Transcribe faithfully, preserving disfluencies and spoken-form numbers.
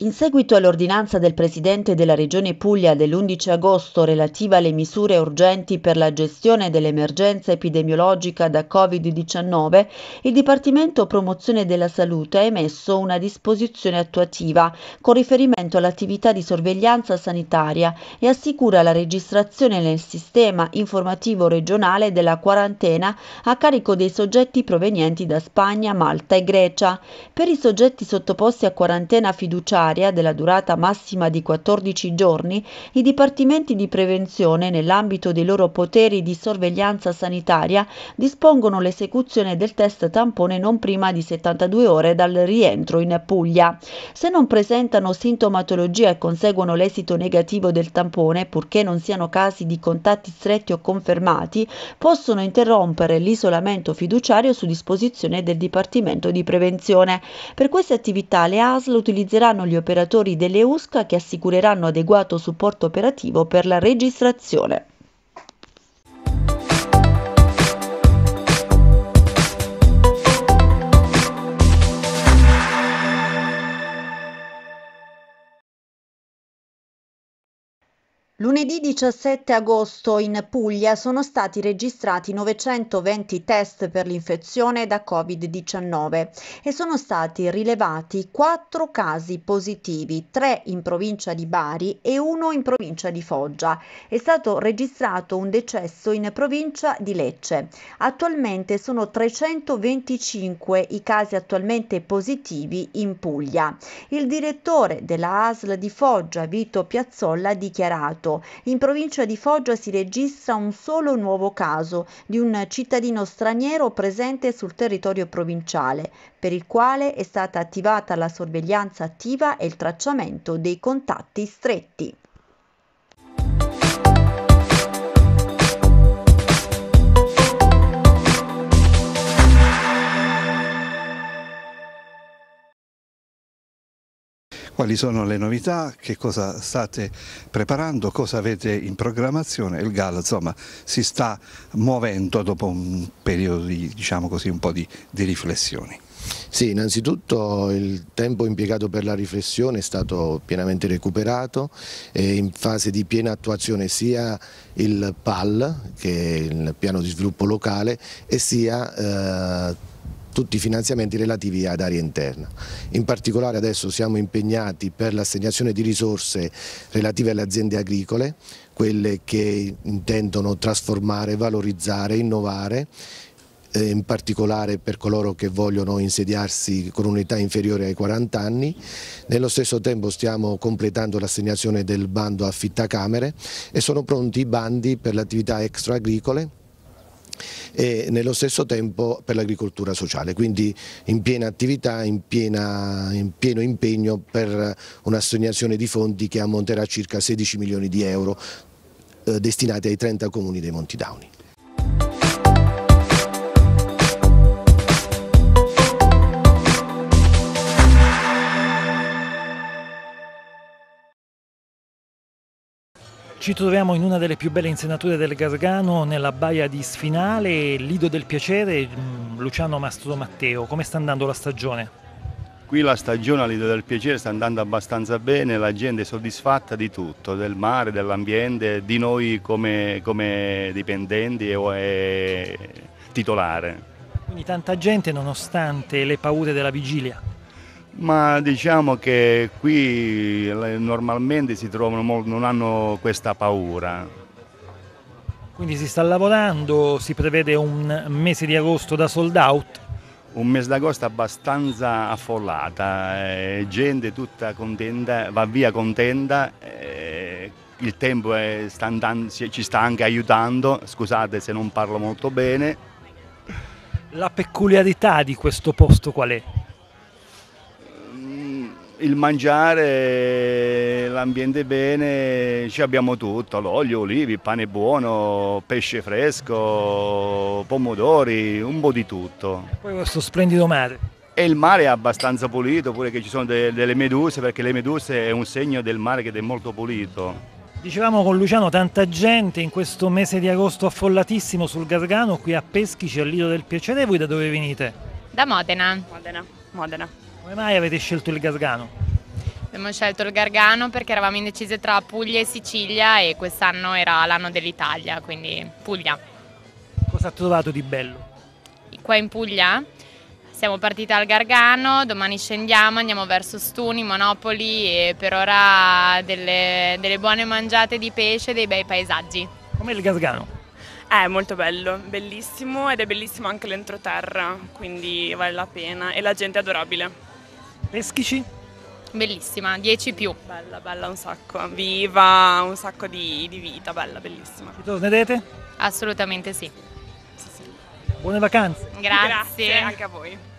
In seguito all'ordinanza del Presidente della Regione Puglia dell'undici agosto relativa alle misure urgenti per la gestione dell'emergenza epidemiologica da Covid diciannove, il Dipartimento Promozione della Salute ha emesso una disposizione attuativa con riferimento all'attività di sorveglianza sanitaria e assicura la registrazione nel sistema informativo regionale della quarantena a carico dei soggetti provenienti da Spagna, Malta e Grecia. Per i soggetti sottoposti a quarantena fiduciaria della durata massima di quattordici giorni, i dipartimenti di prevenzione, nell'ambito dei loro poteri di sorveglianza sanitaria, dispongono l'esecuzione del test tampone non prima di settantadue ore dal rientro in Puglia. Se non presentano sintomatologia e conseguono l'esito negativo del tampone, purché non siano casi di contatti stretti o confermati, possono interrompere l'isolamento fiduciario su disposizione del Dipartimento di Prevenzione. Per queste attività le A S L utilizzeranno gli operatori delle U S C A che assicureranno adeguato supporto operativo per la registrazione. Lunedì diciassette agosto in Puglia sono stati registrati novecentoventi test per l'infezione da Covid diciannove e sono stati rilevati quattro casi positivi, tre in provincia di Bari e uno in provincia di Foggia. È stato registrato un decesso in provincia di Lecce. Attualmente sono trecentoventicinque i casi attualmente positivi in Puglia. Il direttore della A S L di Foggia, Vito Piazzolla, ha dichiarato: in provincia di Foggia si registra un solo nuovo caso di un cittadino straniero presente sul territorio provinciale, per il quale è stata attivata la sorveglianza attiva e il tracciamento dei contatti stretti. Quali sono le novità, che cosa state preparando, cosa avete in programmazione? Il G A L insomma si sta muovendo dopo un periodo di, diciamo così, un po' di, di riflessioni. Sì, innanzitutto il tempo impiegato per la riflessione è stato pienamente recuperato, è in fase di piena attuazione sia il P A L, che è il piano di sviluppo locale, e sia eh, tutti i finanziamenti relativi ad area interna. In particolare adesso siamo impegnati per l'assegnazione di risorse relative alle aziende agricole, quelle che intendono trasformare, valorizzare, innovare, eh, in particolare per coloro che vogliono insediarsi con un'età inferiore ai quaranta anni. Nello stesso tempo stiamo completando l'assegnazione del bando affittacamere e sono pronti i bandi per le attività extraagricole e nello stesso tempo per l'agricoltura sociale, quindi in piena attività, in, piena, in pieno impegno per un'assegnazione di fondi che ammonterà a circa sedici milioni di euro eh, destinati ai trenta comuni dei Monti Dauni. Ci troviamo in una delle più belle insenature del Gargano, nella baia di Sfinale, Lido del Piacere. Luciano Mastro Matteo, come sta andando la stagione? Qui la stagione a Lido del Piacere sta andando abbastanza bene, la gente è soddisfatta di tutto, del mare, dell'ambiente, di noi come, come dipendenti e, e titolare. Quindi tanta gente nonostante le paure della vigilia? Ma diciamo che qui normalmente si trovano, non hanno questa paura. Quindi si sta lavorando, si prevede un mese di agosto da sold out? Un mese d'agosto abbastanza affollata, eh, gente tutta contenta, va via contenta, eh, il tempo è, sta andando, ci sta anche aiutando, scusate se non parlo molto bene. La peculiarità di questo posto qual è? Il mangiare, l'ambiente bene, ci abbiamo tutto, l'olio, olivi, pane buono, pesce fresco, pomodori, un po' di tutto. Poi questo splendido mare. E il mare è abbastanza pulito, pure che ci sono de delle meduse, perché le meduse è un segno del mare che è molto pulito. Dicevamo con Luciano, tanta gente in questo mese di agosto affollatissimo sul Gargano, qui a Peschici, al Lido del Piacere. Voi da dove venite? Da Modena. Modena. Modena. Come mai avete scelto il Gargano? Abbiamo scelto il Gargano perché eravamo indecise tra Puglia e Sicilia e quest'anno era l'anno dell'Italia, quindi Puglia. Cosa ha trovato di bello? Qua in Puglia siamo partite al Gargano, domani scendiamo, andiamo verso Stuni, Monopoli e per ora delle, delle buone mangiate di pesce e dei bei paesaggi. Com'è il Gargano? È molto bello, bellissimo ed è bellissimo anche l'entroterra, quindi vale la pena e la gente è adorabile. Peschici? Bellissima, dieci più. Bella, bella un sacco, viva, un sacco di, di vita, bella, bellissima. Ci tornerete? Assolutamente sì. Sì, sì. Buone vacanze! Grazie. Grazie anche a voi.